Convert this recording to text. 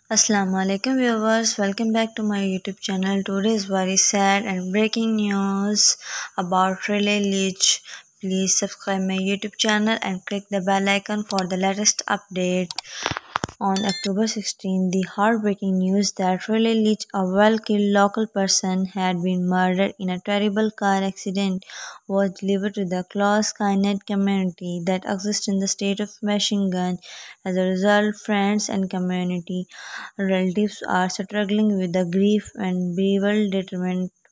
Assalamu alaikum viewers, welcome back to my YouTube channel. Today is very sad and breaking news about Relay Leach. Please subscribe my YouTube channel and click the bell icon for the latest update. On October 16, the heartbreaking news that Relay Leach, a well-killed local person, had been murdered in a terrible car accident was delivered to the close knit community that exists in the state of Michigan. As a result, friends and community relatives are struggling with the grief and bereavement determined